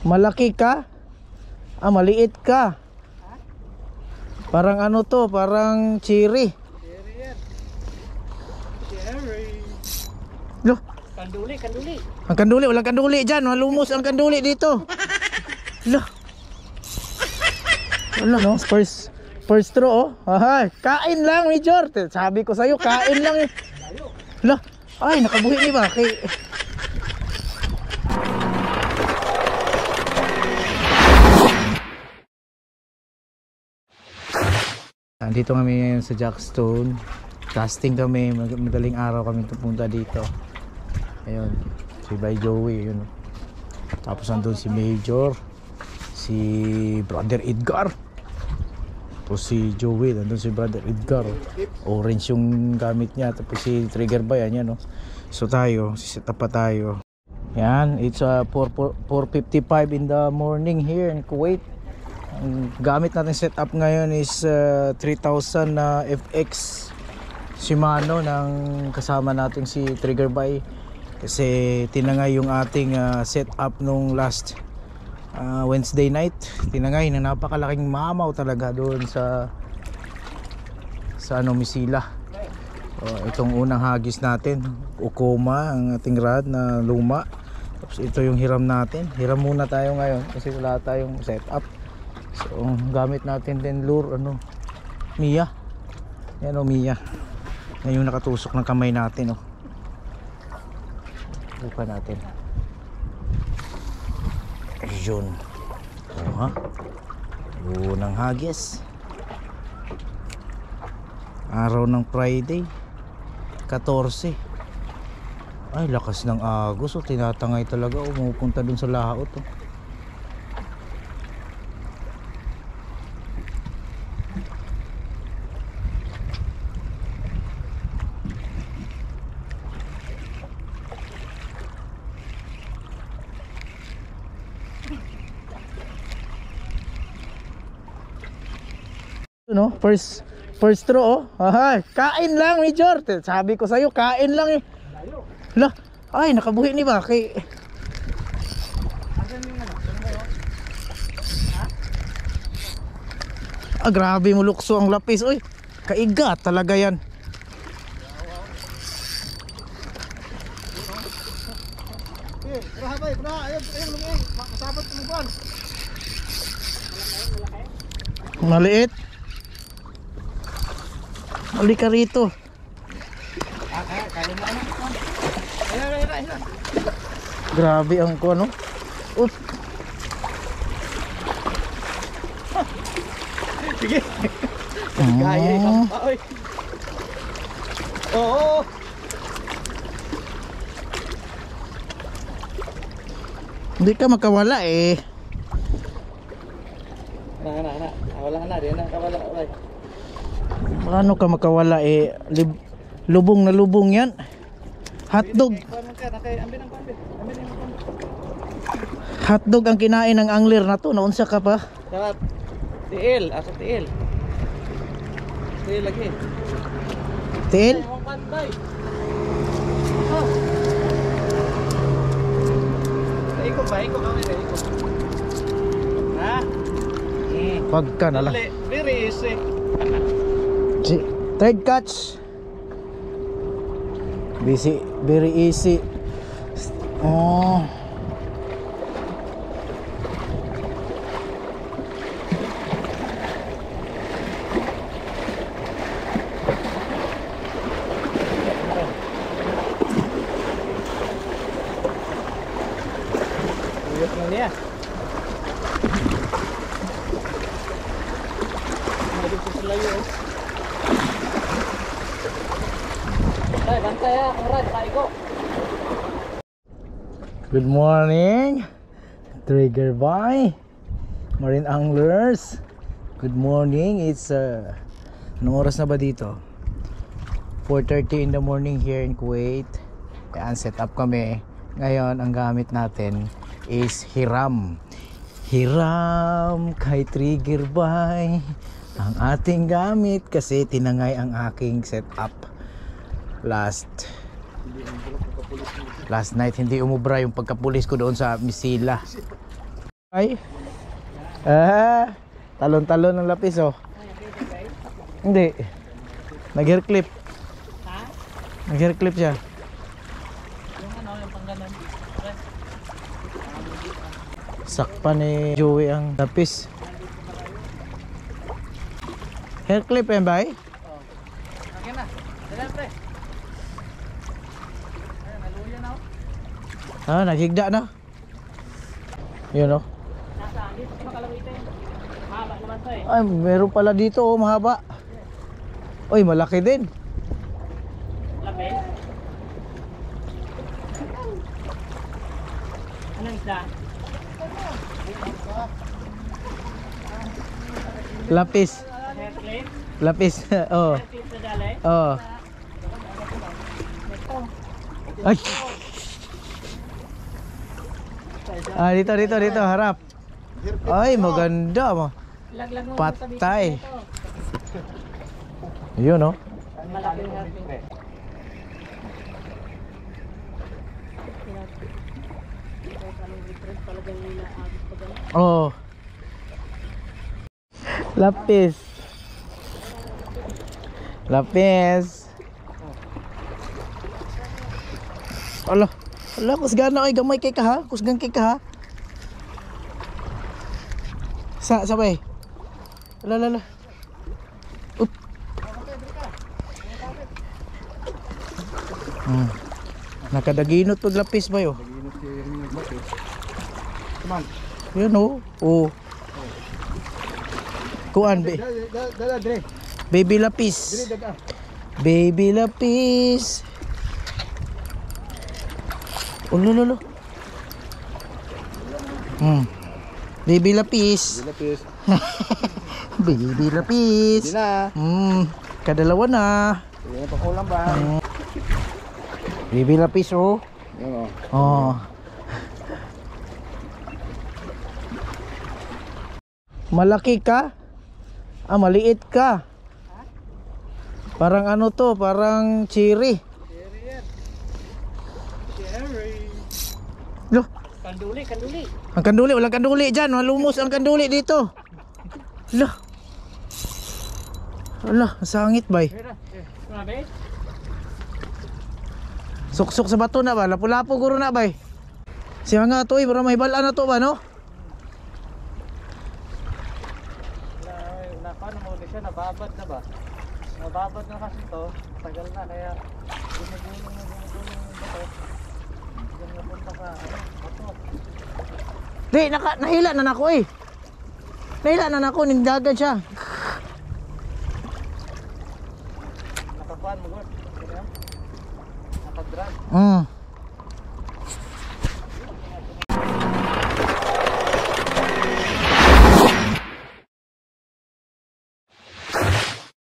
Malaki ka? Ah, maliit ka. Parang ano to, parang cherry. Cherry yan. Cherry. Loh, Kanduli, kanduli. ang kanduli, walang kanduli dyan. Malumos ang kanduli dito. Loh. Wala no, first throw oh. Ay, kain lang Major. Sabi ko sa'yo, kain lang eh. Loh, ay nakabuhi ni ba? Kay... Andito kami ngayon sa Jackstone. Casting kami, madaling araw kami pupunta dito. Ayun, si Bay Joey, yun. Tapos andun si Major, si Brother Edgar. Tapos si Joey, andun si Brother Edgar. Orange yung gamit niya. Tapos si Trigger Bay, yan no. So tayo, siset up pa tayo. Yan, it's 4:55 in the morning here in Kuwait. Ang gamit natin setup ngayon is 3000 na FX Shimano ng kasama natin si Trigger Bay. Kasi tinangay yung ating setup nung last Wednesday night. Tinangay na napakalaking mamaw talaga doon sa Misila. Itong unang hagis natin, Okuma, ang ating rod na luma. Tapos ito yung hiram natin. Hiram muna tayo ngayon kasi wala tayong setup. So gamit natin din lure Mia. Yan Mia. Yan yung nakatusok ng kamay natin buka natin. Ayun. Unang hagis. Araw ng Friday 14. Ay lakas ng agos tinatangay talaga umupunta dun sa laot no, first throw Ay, kain lang Major. Sabi ko sa'yo, kain lang eh. Lah, ay nakabuhi ni ba kay... grabe mo lukso ang lapis. Uy, kaigat talaga yan. Maliit. Mali ka rito. Grabe ang ko Sige. Kaya ikaw pa oy. Oo. Hindi ka makawala eh. Wala na, di na kawala. Paano ka makawala eh? Lubong na lubong yan. Hotdog. Hotdog ang kinain ng angler na to. Naunsa ka pa? Sarap. Tiil, asa tiil. Tiil lagi. Tiil? Ikot ba? Ikot kami na ikot. Ha? Pagka na lang. Very easy. Third catch. Very easy. Oh. Uyot na niya. Medyo sisilayo. Ay, bantay ang rad, tayo. Good morning, Trigger Bay, Marine Anglers. Good morning. It's anong oras na ba dito? 4:30 in the morning here in Kuwait. Ayan, set up kami. Ngayon, ang gamit natin is hiram. Hiram kay Trigger Bay. Ang ating gamit kasi tinangay ang aking setup last night. Hindi umubra yung pagkapulis ko doon sa Misila. Ay. Talon-talon ng lapis oh. Hindi. Nag-hair clip. Ha? Nag-hair clip siya. Yung ano, yung pangganon. Sakpa ni Joey ang lapis. Hair clip yan ba eh? Oh. Okay na. Dala pre. Ayun, naluya na oh. Ah, naghigda na. Yun oh. Nasa, dito sa makalawitin. Haba naman to eh. Ay, meron pala dito oh, mahaba. Oy, malaki din. Lapis. Anong isda? Lapis. Hair clip? Lapis. Oh. Hair clip na dali? Oh. Ay. Ah, dito, harap. Ay, maganda mo. Laglag mo Patay. Yun oh. Malaking hair clip. Oh. Lapis. Lapis. Ala, ala kusgana ay gamay kay ka ha. Kusgan kay ka ha. Sabay. Ala. Up. Nakadaginot pag lapis ba yo? Yun oh. Oh. Kuan be. Dala, Dre. Baby lapis. Daga. Baby lapis. Oh, lolo. Baby lapis. Lapis. Baby lapis. Hindi na. Kadalawa na. Hindi na pakulang ba? Baby lapis oh. Yun oh. Oh. Malaki ka? Ah, maliit ka. Parang ano to, parang cherry. Cherry. Loh, Kanduli. ang kanduli, walang kanduli dyan. Malumos ang kanduli dito. Lah. Ala, sangit bay. Grabe. Suksok sa bato na ba? Lapu-lapu guro na bay. Siya nga to, para may balaan na to ba no? Paano mo siya? Nababad na ba? Nababad na kasi to. Tagal na kaya gumugulong yung bato. Diyan napunta sa bato. Di, nahila na nako eh. Nahila na nako, ningdagan siya. Nakakuan mo, God. Nakadrag.